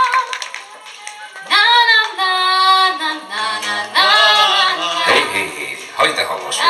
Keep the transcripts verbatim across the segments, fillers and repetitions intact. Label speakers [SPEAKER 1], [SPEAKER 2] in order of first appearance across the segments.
[SPEAKER 1] Hé, hé, hé, hagyd de hangos vagy.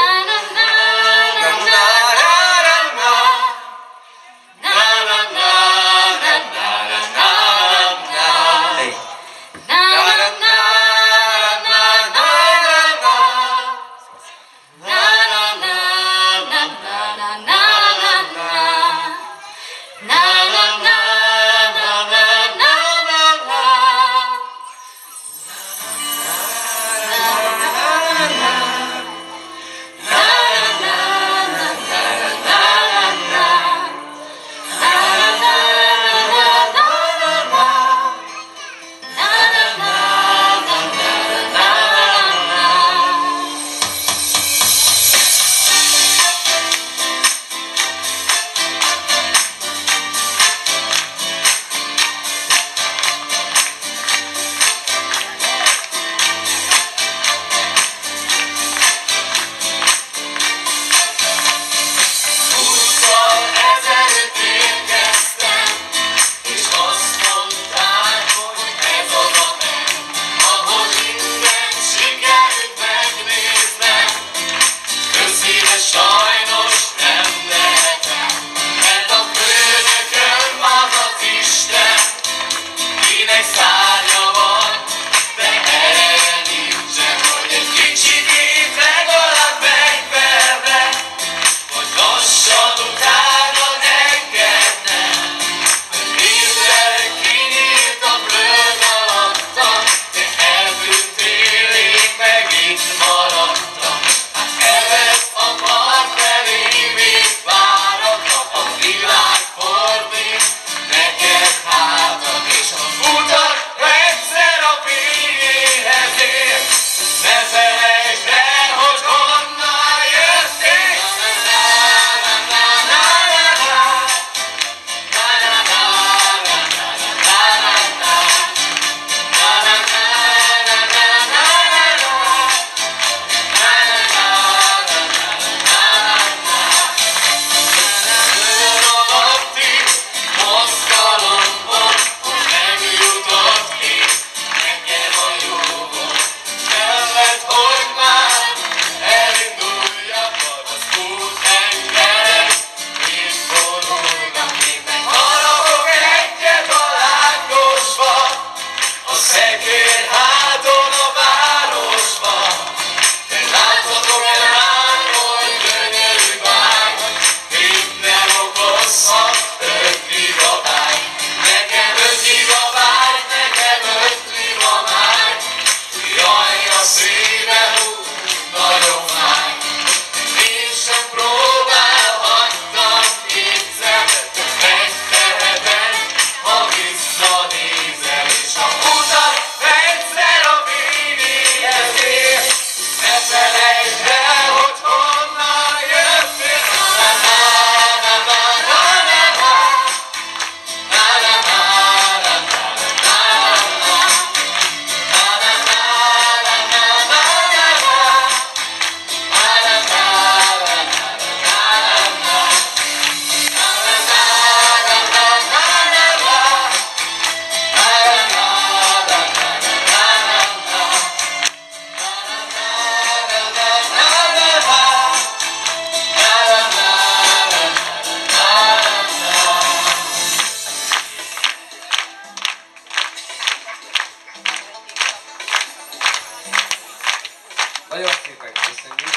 [SPEAKER 1] Nagyon szépen köszönjük.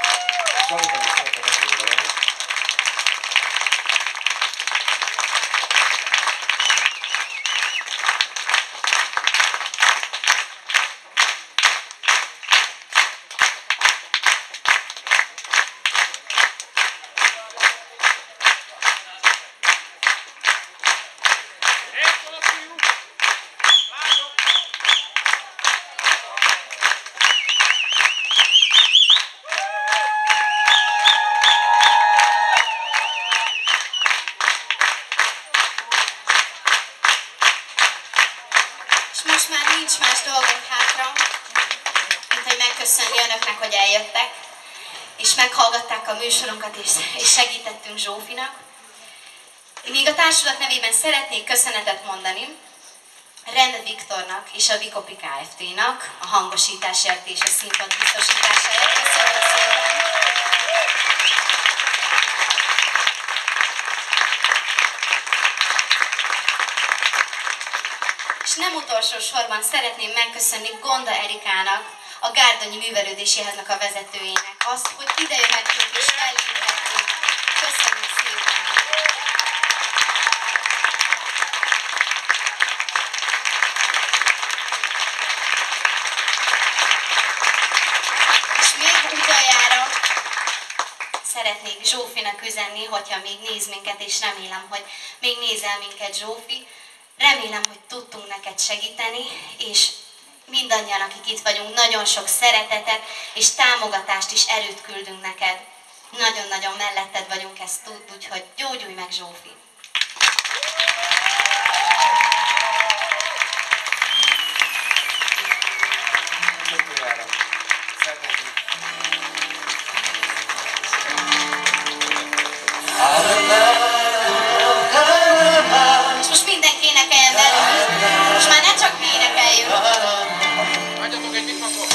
[SPEAKER 1] Zsolika is szépen beszélni valamit.
[SPEAKER 2] Most már nincs más dolgunk hátra, mint hogy megköszönni önöknek, hogy eljöttek, és meghallgatták a műsorunkat, és, és segítettünk Zsófinak. Én még a társulat nevében szeretnék köszönetet mondani. Rend, Viktornak és a Vikopi Kft-nak a hangosításért és a színpad biztosításáért. Köszönjük szépen! És nem utolsó sorban szeretném megköszönni Gonda Erikának, a Gárdonyi Művelődési Háznak a vezetőjének azt, hogy idejöhettünk és elindultunk. Köszönjük szépen! És még utoljára szeretnék Zsófinak üzenni, hogyha még néz minket, és remélem, hogy még nézel minket, Zsófi. Remélem, hogy tudtunk neked segíteni, és mindannyian, akik itt vagyunk, nagyon sok szeretetet és támogatást és erőt küldünk neked. Nagyon-nagyon melletted vagyunk, ezt tudd, úgyhogy gyógyulj meg, Zsófi! És most mindenki énekeljen velünk, és már ne csak mi énekeljünk.
[SPEAKER 3] Adjatok egy mikrofon!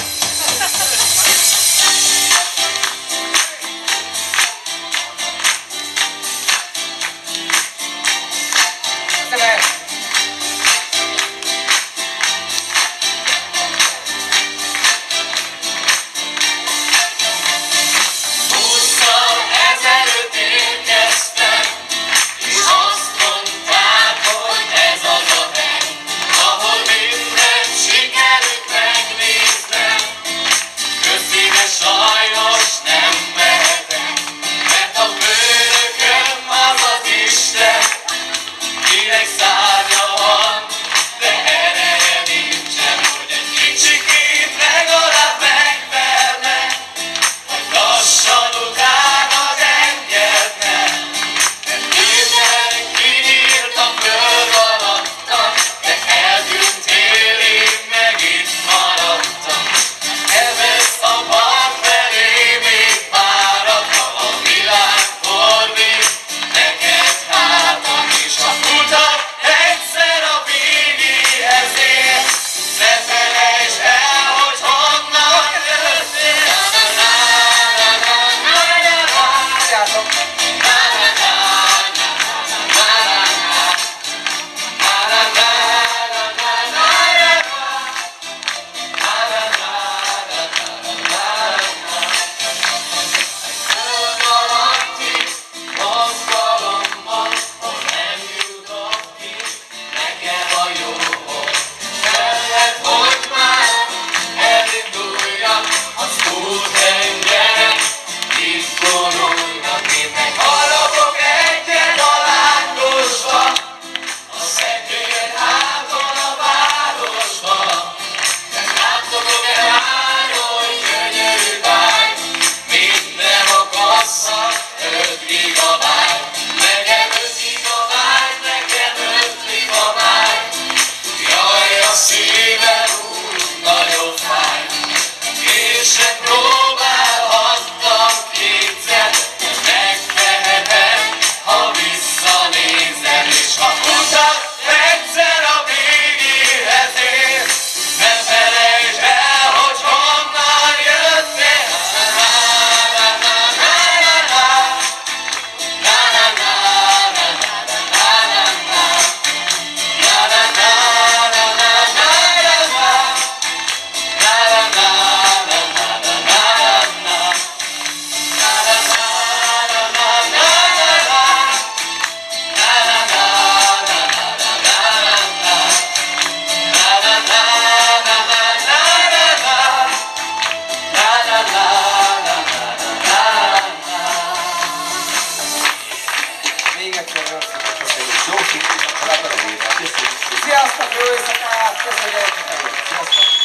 [SPEAKER 1] Sziasztok, jó éjszakát! Köszönjük! Sziasztok!